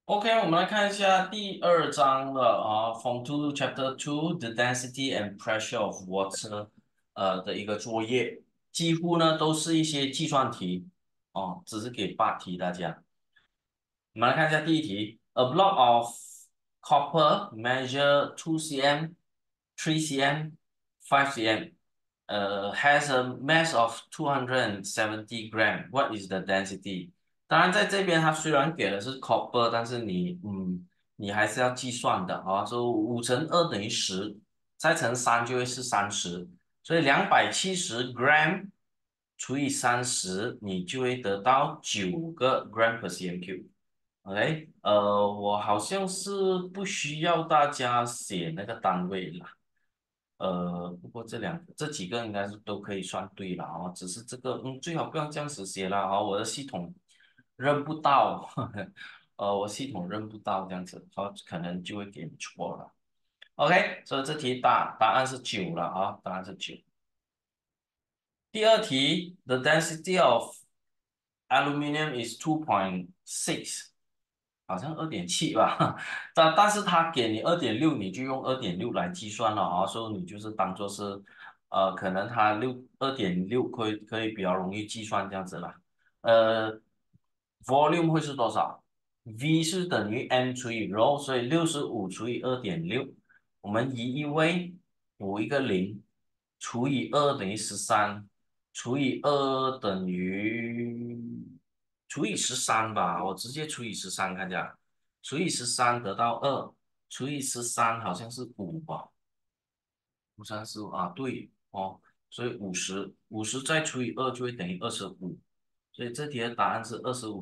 OK，我们来看一下第二章的Form Two Chapter Two，The Density and Pressure of Water，的一个作业，几乎呢都是一些计算题哦，只是给8题大家。我们来看一下第一题，A block of copper measure 2 cm, 3 cm, 5 cm, has a mass of 270 gram. What is the density? 当然，在这边它虽然给的是 copper，但是你还是要计算的啊。说5乘2等于10，再乘3就会是30，所以270 gram 除以30，你就会得到9个 gram per cm cube。OK，我好像是不需要大家写那个单位啦。不过这几个应该是都可以算对了啊，只是这个最好不要这样子写了啊，我的系统认不到，我系统认不到这样子，可能就会给你错了。OK，所以这题答案是9了啊，答案是9。第二题，The density of aluminum is 2.6，好像2.7吧，但是它给你2.6，你就用2.6来计算了啊，所以你就是当做是可能它2.6可以比较容易计算这样子啦。呃，volume 会是多少？V 是等于 m 除以 rho，所以65除以2.6，我们移一位补一个零，除以2等于13，除以2等于除以13吧，我直接除以13看一下，除以13得到2，除以13好像是5吧，5×3=15啊，对哦，所以50再除以2就会等于25，所以这题的答案是25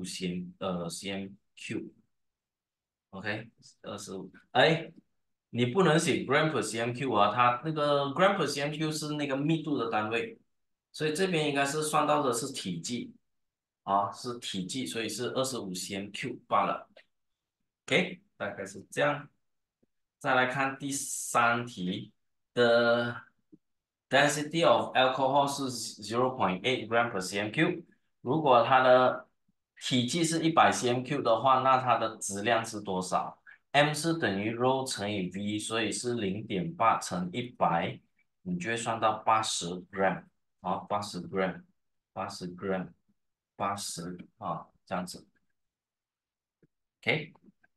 cm，cube，OK，25，哎，你不能写 gram per cm cube 啊，它那个 gram per cm cube 是那个密度的单位，所以这边应该是算到的是体积啊，是体积，所以是25 cm cube 罢了。OK，大概是这样。再来看第三题的 density of alcohol 是0.8 gram per cm cube。如果它的体积是100 cm cube 的话，那它的质量是多少？M 是等于 rho 乘以 V，所以是0.8乘100，你就会算到80 gram，好，80 gram，80 gram，80啊，这样子。OK。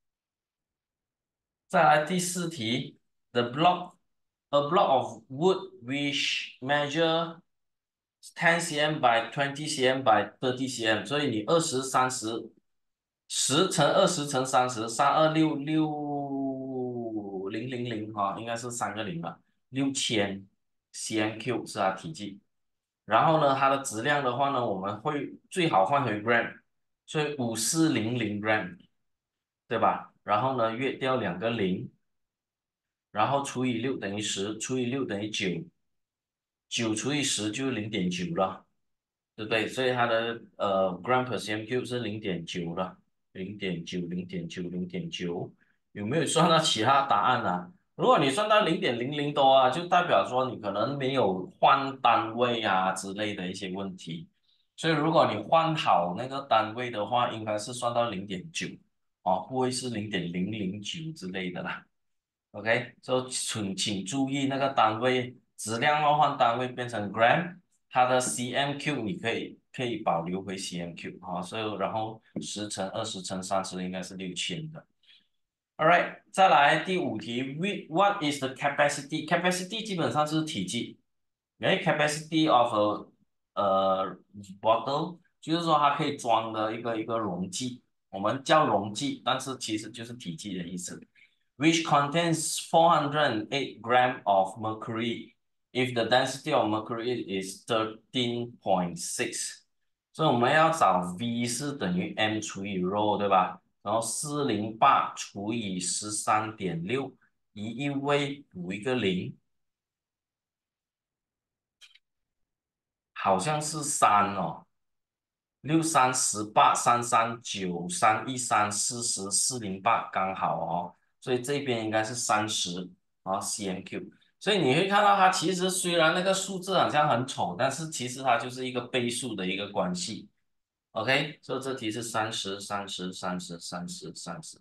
再来第四题，the a block of wood which measure 10 cm by 20 cm by 30 cm，所以你20、30，10乘20乘30，3266000哈，应该是3个0吧，6000 cm cube 是它体积。然后呢，它的质量的话呢，我们会最好换回 gram，所以5400 gram，对吧？然后呢，约掉2个0，然后除以6等于10，除以6等于9，9除以10就是0.9了，对不对？所以它的gram per cm cube 是0.9了，0.9，0.9，0.9，有没有算到其他答案呢？如果你算到0.00多啊，就代表说你可能没有换单位啊之类的一些问题。所以如果你换好那个单位的话，应该是算到0.9哦，不会是0.009之类的啦。OK，就请注意那个单位质量要换单位变成 gram，它的 cm cube 你可以保留回 cm cube 啊，所以然后10乘20乘30应该是6000的。Alright，再来第五题，What is the capacity？capacity 基本上是体积，capacity of bottle 就是说它可以装的一个容器，我们叫容器，但是其实就是体积的意思。Which contains 408 gram of mercury if the density of mercury is 13.6。所以我们要找 V 是等于 m 除以 rho，对吧？然后408除以13.6，移一位补一个零，好像是3哦。631833931340408刚好哦，所以这边应该是30啊 cm3。所以你会看到它其实虽然那个数字好像很丑，但是其实它就是一个倍数的一个关系。OK，所以这题是3030303030。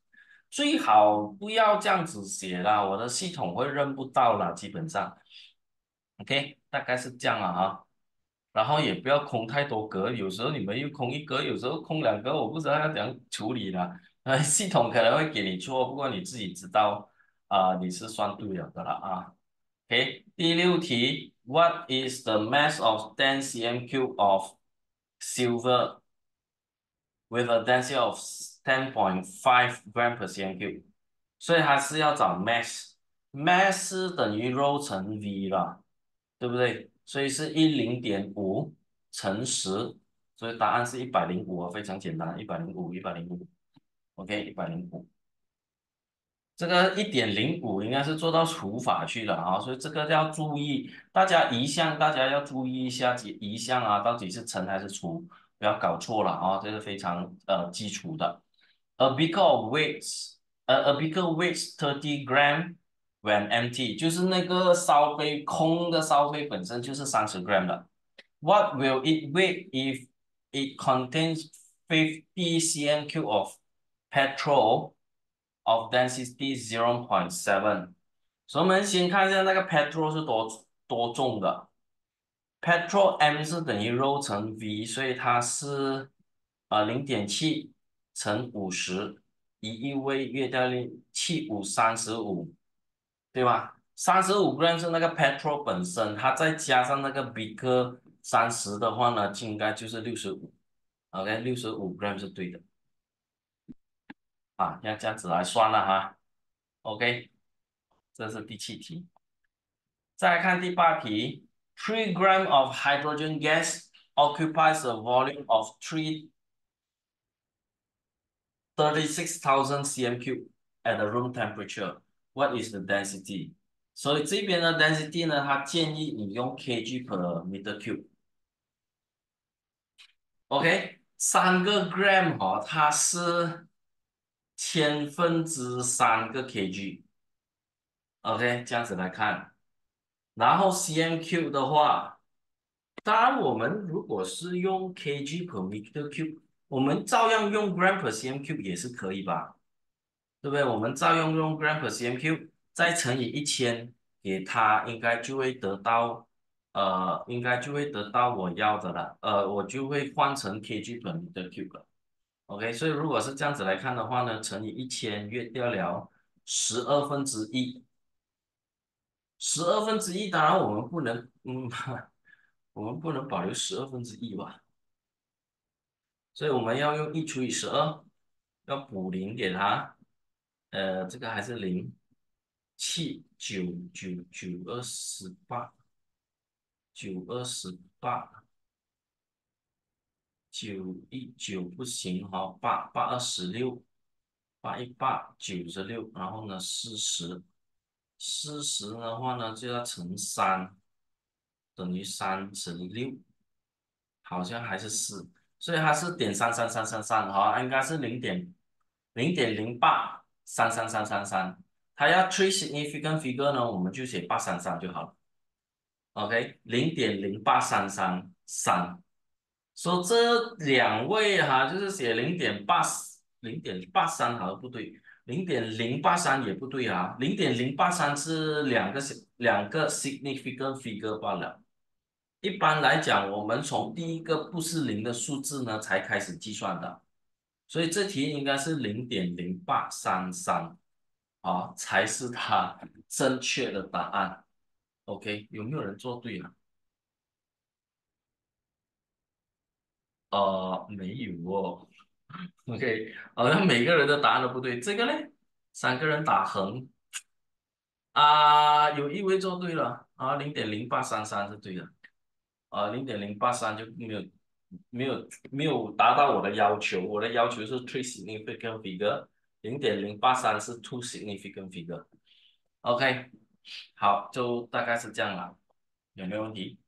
最好不要这样子写啦，我的系统会认不到啦，基本上，OK，大概是这样了啊。然后也不要空太多格，有时候你们又空一格，有时候空两格，我不知道要怎样处理了。系统可能会给你错，不过你自己知道你是算对了的了啊。OK，第六题，What is the mass of 10 cm cube of silver with a density of 10.5 gram per cm cube？所以还是要找 mass，mass 是等于 rho 乘 v 了。对不对？所以是10.5乘10，所以答案是105啊，非常简单，105，OK，105。这个1.05应该是做到除法去了啊，所以这个要注意，大家要注意一下移项啊，到底是乘还是除，不要搞错了啊，这是非常基础的。A beaker of weights，a beaker weighs 30 gram when empty，就是那个烧杯空的烧杯本身就是30 gram 的。What will it weigh if it contains 50 cm cube of petrol of density 0.7？所以我们先看一下那个 petrol 是多重的。petrol m 是等于 rho 乘 v，所以它是0.7乘50，一位约掉7535，对吧？35 gram 是那个 petrol 本身，它再加上那个 beaker 30的话呢，就应该就是65。OK，65 gram 是对的啊，要这样子来算了哈。OK，这是第7题。再来看第8题，3 gram of hydrogen gas occupies a volume of 36,000 cm cube at the room temperature. What is the density？所以这边的 density 呢，它建议你用 kg per meter cube。OK，3个 gram 哦，它是3/1000个 kg。OK，这样子来看，然后 cm cube 的话。当然，我们如果是用 kg per meter cube，我们照样用 gram per cm cube 也是可以吧？对不对？我们照样用 gram per cm cube，再乘以1000，给它应该就会得到我要的了。我就会换成 kg per meter cube 了。OK，所以如果是这样子来看的话呢，乘以1000，约掉了1/12，1/12，当然我们不能，我们不能保留1/12吧？所以我们要用1除以12，要补零给它。这个还是零，7，9，9，9，28，9，28，9，19不行哈，8，8，26，8，18，96，然后呢40的话呢就要乘3，等于3乘6，好像还是4，所以它是0.33333，哈，应该是0.083333，它要 three significant figure 呢，我们就写833就好了。OK，0.08333，说这两位哈，就是写0.83好像不对，0.083也不对啊，0.083是两个 significant figure 罢了。一般来讲，我们从第一个不是零的数字呢才开始计算的，所以这题应该是0.0833啊，才是它正确的答案。OK，有没有人做对了？没有哦。OK，好像每个人的答案都不对。这个呢，3个人打横有一位做对了啊，0.0833是对的。0.083就没有达到我的要求，我的要求是 three significant figure，0.083是 two significant figure。OK，好，就大概是这样了，有没有问题？